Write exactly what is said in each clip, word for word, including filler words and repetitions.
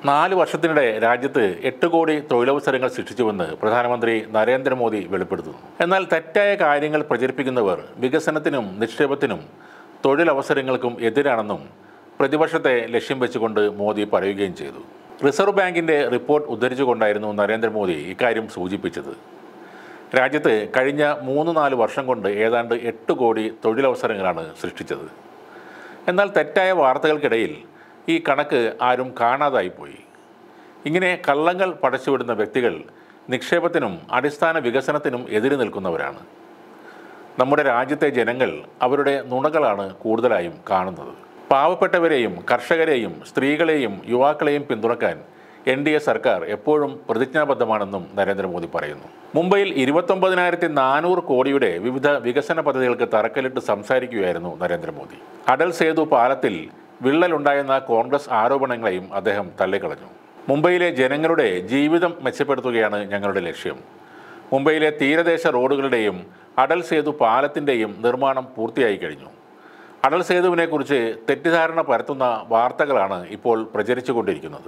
നാല് വർഷത്തിനിടെ രാജ്യത്ത് എട്ട് കോടി തൊഴിലവസരങ്ങൾ സൃഷ്ടിച്ചുവെന്ന് പ്രധാനമന്ത്രി നരേന്ദ്രമോദി വെളിപ്പെടുത്തുന്നു. എന്നാൽ തെറ്റായ കാര്യങ്ങൾ പ്രചരിപ്പിക്കുന്നവർ വികസനത്തിനും നിക്ഷേപത്തിനും തൊഴിലവസരങ്ങൾക്കും എതിരാണെന്നും പ്രതിപക്ഷത്തെ ലക്ഷ്യം വെച്ചുകൊണ്ട് മോദി പറയുകയും ചെയ്തു. റിസർവ് ബാങ്കിൻ്റെ റിപ്പോർട്ട് ഉദ്ധരിച്ചുകൊണ്ടായിരുന്നു നരേന്ദ്രമോദി ഇക്കാര്യം സൂചിപ്പിച്ചത്. രാജ്യത്ത് കഴിഞ്ഞ മൂന്ന് നാല് വർഷം കൊണ്ട് ഏതാണ്ട് എട്ട് കോടി തൊഴിലവസരങ്ങളാണ് സൃഷ്ടിച്ചത്. എന്നാൽ തെറ്റായ വാർത്തകൾക്കിടയിൽ ഈ കണക്ക് ആരും കാണാതായിപ്പോയി. ഇങ്ങനെ കള്ളങ്ങൾ പടച്ചുവിടുന്ന വ്യക്തികൾ നിക്ഷേപത്തിനും അടിസ്ഥാന വികസനത്തിനും എതിര് നിൽക്കുന്നവരാണ്. നമ്മുടെ രാജ്യത്തെ ജനങ്ങൾ അവരുടെ നുണകളാണ് കൂടുതലായും കാണുന്നത്. പാവപ്പെട്ടവരെയും കർഷകരെയും സ്ത്രീകളെയും യുവാക്കളെയും പിന്തുണക്കാൻ എൻ ഡി എ സർക്കാർ എപ്പോഴും പ്രതിജ്ഞാബദ്ധമാണെന്നും നരേന്ദ്രമോദി പറയുന്നു. മുംബൈയിൽ ഇരുപത്തൊമ്പതിനായിരത്തി നാനൂറ് കോടിയുടെ വിവിധ വികസന പദ്ധതികൾക്ക് തറക്കല്ലിട്ട് സംസാരിക്കുകയായിരുന്നു നരേന്ദ്രമോദി. അടൽ സേതു പാലത്തിൽ വിള്ളലുണ്ടായെന്ന കോൺഗ്രസ് ആരോപണങ്ങളെയും അദ്ദേഹം തള്ളിക്കളഞ്ഞു. മുംബൈയിലെ ജനങ്ങളുടെ ജീവിതം മെച്ചപ്പെടുത്തുകയാണ് ഞങ്ങളുടെ ലക്ഷ്യം. മുംബൈയിലെ തീരദേശ റോഡുകളുടെയും അടൽ സേതു പാലത്തിൻ്റെയും നിർമ്മാണം പൂർത്തിയായി കഴിഞ്ഞു. അടൽ സേതുവിനെക്കുറിച്ച് തെറ്റിദ്ധാരണ പരത്തുന്ന വാർത്തകളാണ് ഇപ്പോൾ പ്രചരിച്ചുകൊണ്ടിരിക്കുന്നത്.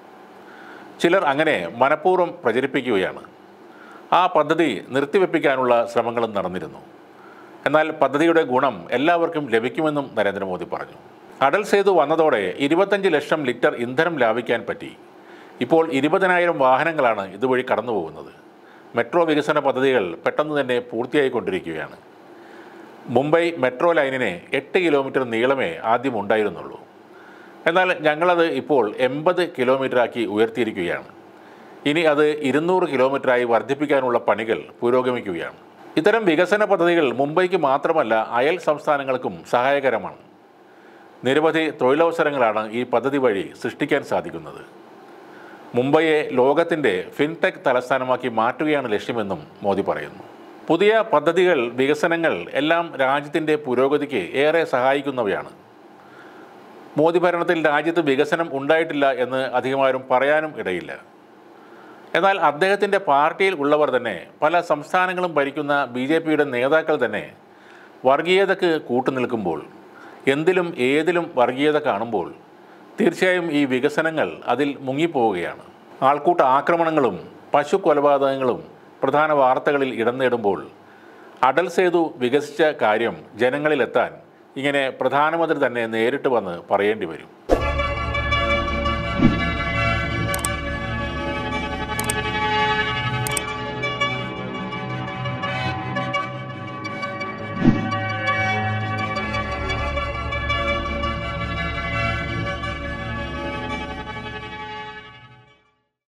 ചിലർ അങ്ങനെ മനഃപൂർവ്വം പ്രചരിപ്പിക്കുകയാണ്. ആ പദ്ധതി നിർത്തിവെപ്പിക്കാനുള്ള ശ്രമങ്ങളും നടന്നിരുന്നു. എന്നാൽ പദ്ധതിയുടെ ഗുണം എല്ലാവർക്കും ലഭിക്കുമെന്നും നരേന്ദ്രമോദി പറഞ്ഞു. അടൽ സേതു വന്നതോടെ ഇരുപത്തഞ്ച് ലക്ഷം ലിറ്റർ ഇന്ധനം ലാഭിക്കാൻ പറ്റി. ഇപ്പോൾ ഇരുപതിനായിരം വാഹനങ്ങളാണ് ഇതുവഴി കടന്നു പോകുന്നത്. മെട്രോ വികസന പദ്ധതികൾ പെട്ടെന്ന് തന്നെ പൂർത്തിയായിക്കൊണ്ടിരിക്കുകയാണ്. മുംബൈ മെട്രോ ലൈനിന് എട്ട് കിലോമീറ്റർ നീളമേ ആദ്യം ഉണ്ടായിരുന്നുള്ളൂ. എന്നാൽ ഞങ്ങളത് ഇപ്പോൾ എൺപത് കിലോമീറ്ററാക്കി ഉയർത്തിയിരിക്കുകയാണ്. ഇനി അത് ഇരുന്നൂറ് കിലോമീറ്ററായി വർദ്ധിപ്പിക്കാനുള്ള പണികൾ പുരോഗമിക്കുകയാണ്. ഇത്തരം വികസന പദ്ധതികൾ മുംബൈക്ക് മാത്രമല്ല അയൽ സംസ്ഥാനങ്ങൾക്കും സഹായകരമാണ്. നിരവധി തൊഴിലവസരങ്ങളാണ് ഈ പദ്ധതി വഴി സൃഷ്ടിക്കാൻ സാധിക്കുന്നത്. മുംബൈയെ ലോകത്തിൻ്റെ ഫിൻടെക് തലസ്ഥാനമാക്കി മാറ്റുകയാണ് ലക്ഷ്യമെന്നും മോദി പറയുന്നു. പുതിയ പദ്ധതികൾ വികസനങ്ങൾ എല്ലാം രാജ്യത്തിൻ്റെ പുരോഗതിക്ക് ഏറെ സഹായിക്കുന്നവയാണ്. മോദി ഭരണത്തിൽ രാജ്യത്ത് വികസനം ഉണ്ടായിട്ടില്ല എന്ന് അധികമാരും പറയാനും ഇടയില്ല. എന്നാൽ അദ്ദേഹത്തിൻ്റെ പാർട്ടിയിൽ ഉള്ളവർ തന്നെ, പല സംസ്ഥാനങ്ങളും ഭരിക്കുന്ന ബി ജെ പിയുടെ നേതാക്കൾ തന്നെ വർഗീയതയ്ക്ക് കൂട്ടുനിൽക്കുമ്പോൾ, എന്തിലും ഏതിലും വർഗീയത കാണുമ്പോൾ തീർച്ചയായും ഈ വികസനങ്ങൾ അതിൽ മുങ്ങിപ്പോവുകയാണ്. ആൾക്കൂട്ട ആക്രമണങ്ങളും പശു കൊലപാതകങ്ങളും പ്രധാന വാർത്തകളിൽ ഇടം നേടുമ്പോൾ അടൽ സേതു വികസിച്ച കാര്യം ജനങ്ങളിലെത്താൻ ഇങ്ങനെ പ്രധാനമന്ത്രി തന്നെ നേരിട്ട് വന്ന് പറയേണ്ടി വരും.